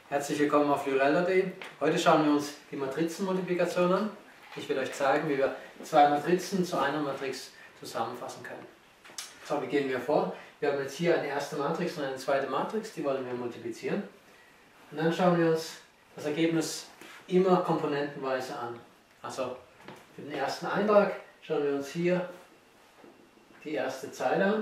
Herzlich willkommen auf Lyrel.de. Heute schauen wir uns die Matrizenmultiplikation an. Ich will euch zeigen, wie wir zwei Matrizen zu einer Matrix zusammenfassen können. So, wie gehen wir vor? Wir haben jetzt hier eine erste Matrix und eine zweite Matrix, die wollen wir multiplizieren. Und dann schauen wir uns das Ergebnis immer komponentenweise an. Also für den ersten Eintrag schauen wir uns hier die erste Zeile an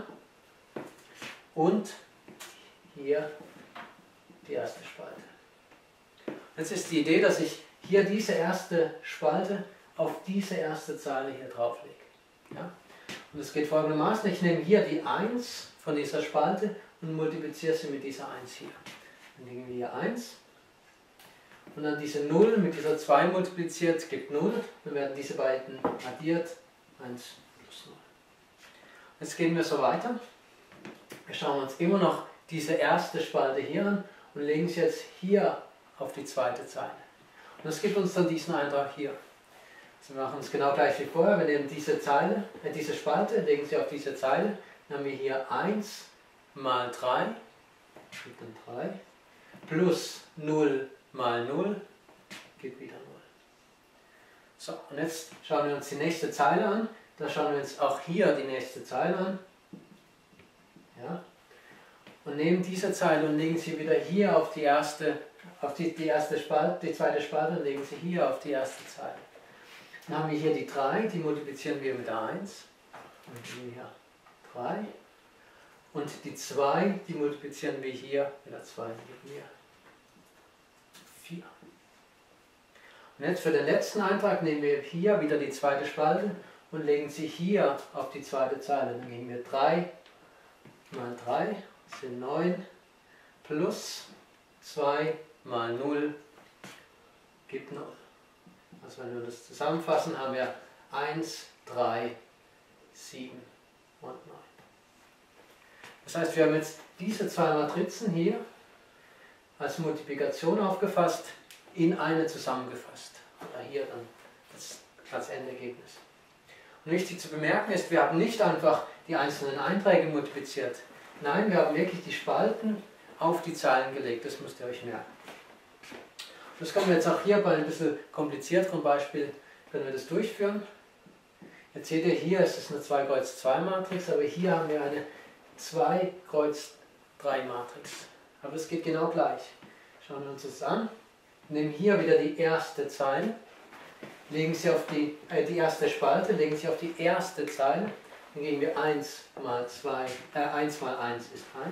und hier die erste Spalte. Jetzt ist die Idee, dass ich hier diese erste Spalte auf diese erste Zeile hier drauf lege. Ja? Und es geht folgendermaßen: Ich nehme hier die 1 von dieser Spalte und multipliziere sie mit dieser 1 hier. Dann legen wir hier 1 und dann diese 0 mit dieser 2 multipliziert gibt 0. Dann werden diese beiden addiert, 1 plus 0. Jetzt gehen wir so weiter. Wir schauen uns immer noch diese erste Spalte hier an und legen sie jetzt hier auf die zweite Zeile. Und das gibt uns dann diesen Eintrag hier. Also wir machen es genau gleich wie vorher. Wir nehmen diese Spalte, legen sie auf diese Zeile. Dann haben wir hier 1 mal 3, gibt dann 3, plus 0 mal 0, gibt wieder 0. So, und jetzt schauen wir uns die nächste Zeile an. Da schauen wir uns auch hier die nächste Zeile an. Ja. Und nehmen diese Zeile und legen sie wieder hier auf die erste, die zweite Spalte und legen sie hier auf die erste Zeile. Dann haben wir hier die 3, die multiplizieren wir mit der 1. Und nehmen hier 3. Und die 2, die multiplizieren wir hier mit der 2, mit mir 4. Und jetzt für den letzten Eintrag nehmen wir hier wieder die zweite Spalte und legen sie hier auf die zweite Zeile. Dann gehen wir 3 mal 3. Das sind 9 plus 2 mal 0 gibt 0. Also wenn wir das zusammenfassen, haben wir 1, 3, 7 und 9. Das heißt, wir haben jetzt diese zwei Matrizen hier als Multiplikation aufgefasst, in eine zusammengefasst. Oder hier dann das als Endergebnis. Und wichtig zu bemerken ist, wir haben nicht einfach die einzelnen Einträge multipliziert. Nein, wir haben wirklich die Spalten auf die Zeilen gelegt, das müsst ihr euch merken. Das können wir jetzt auch hier bei ein bisschen komplizierteren Beispiel können wir das durchführen. Jetzt seht ihr, hier ist es eine 2 Kreuz 2 Matrix, aber hier haben wir eine 2 Kreuz 3 Matrix. Aber es geht genau gleich. Schauen wir uns das an. Nehmen hier wieder die erste Zeile, legen sie auf die erste Spalte, legen sie auf die erste Zeile. Dann gehen wir 1 mal 1 mal 1 ist 1.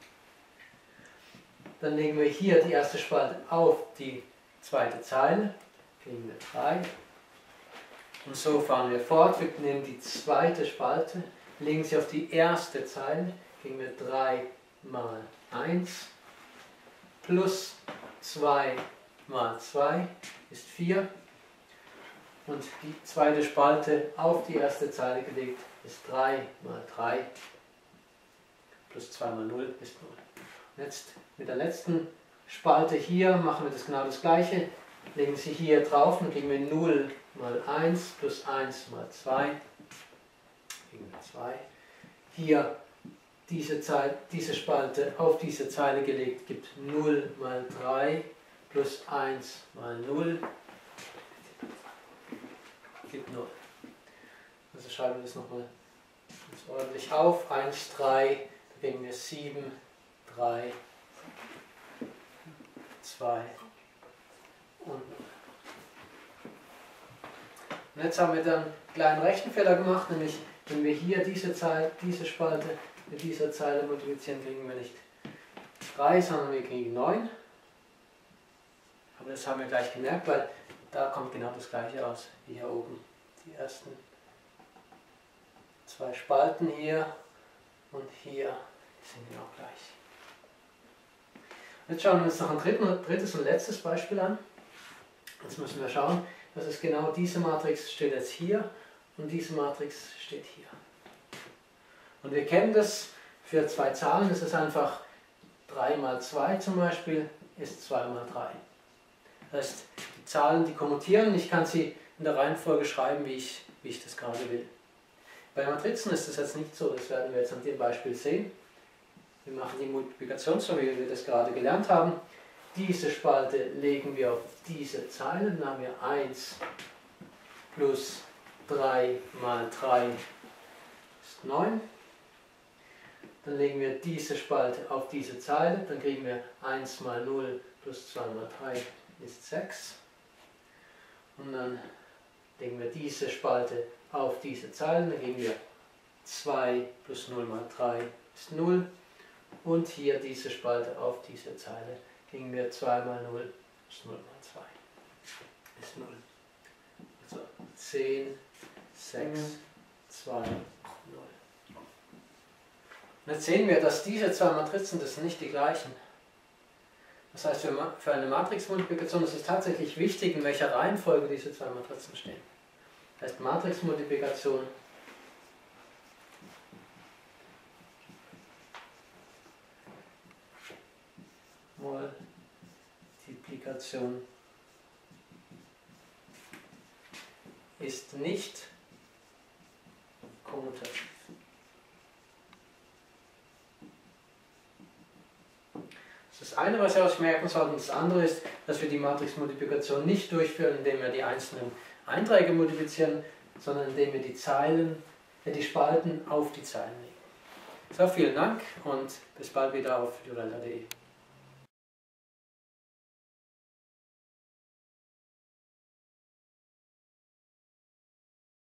Dann legen wir hier die erste Spalte auf die zweite Zeile, kriegen wir 3. Und so fahren wir fort. Wir nehmen die zweite Spalte, legen sie auf die erste Zeile, kriegen wir 3 mal 1 plus 2 mal 2 ist 4. Und die zweite Spalte auf die erste Zeile gelegt ist 3 mal 3 plus 2 mal 0 ist 0. Und jetzt mit der letzten Spalte hier machen wir das genau das gleiche. Legen sie hier drauf und kriegen wir 0 mal 1 plus 1 mal 2. Kriegen wir 2. Hier diese Spalte auf diese Zeile gelegt gibt 0 mal 3 plus 1 mal 0. Gibt 0. Also schreiben wir das nochmal ganz ordentlich auf. 1, 3, da kriegen wir 7, 3, 2 und 0. Und jetzt haben wir dann einen kleinen Rechenfehler gemacht, nämlich wenn wir hier diese Spalte mit dieser Zeile multiplizieren, kriegen wir nicht 3, sondern wir kriegen 9. Aber das haben wir gleich gemerkt, weil da kommt genau das gleiche raus wie hier oben. Die ersten zwei Spalten hier und hier sind genau gleich. Jetzt schauen wir uns noch ein drittes und letztes Beispiel an. Jetzt müssen wir schauen, dass es genau diese Matrix steht jetzt hier und diese Matrix steht hier. Und wir kennen das für zwei Zahlen, das ist einfach 3 mal 2 zum Beispiel ist 2 mal 3. Das heißt, die Zahlen, die kommutieren, ich kann sie in der Reihenfolge schreiben, wie ich das gerade will. Bei Matrizen ist das jetzt nicht so, das werden wir jetzt an dem Beispiel sehen. Wir machen die Multiplikation so, wie wir das gerade gelernt haben. diese Spalte legen wir auf diese Zeile, dann haben wir 1 plus 3 mal 3 ist 9. Dann legen wir diese Spalte auf diese Zeile, dann kriegen wir 1 mal 0 plus 2 mal 3 ist 6. Und dann legen wir diese Spalte auf diese Zeile, dann kriegen wir 2 plus 0 mal 3 ist 0. Und hier diese Spalte auf diese Zeile, kriegen wir 2 mal 0 plus 0 mal 2 ist 0. Also 10, 6, 2, 0. Und jetzt sehen wir, dass diese zwei Matrizen, das sind nicht die gleichen. Das heißt, für eine Matrixmultiplikation ist es tatsächlich wichtig, in welcher Reihenfolge diese zwei Matrizen stehen. Das heißt, Matrixmultiplikation ist nicht kommutativ. Das ist das eine, was wir uns merken sollten. Das andere ist, dass wir die Matrixmultiplikation nicht durchführen, indem wir die einzelnen Einträge multiplizieren, sondern indem wir die Spalten auf die Zeilen legen. So, vielen Dank und bis bald wieder auf jurelta.de.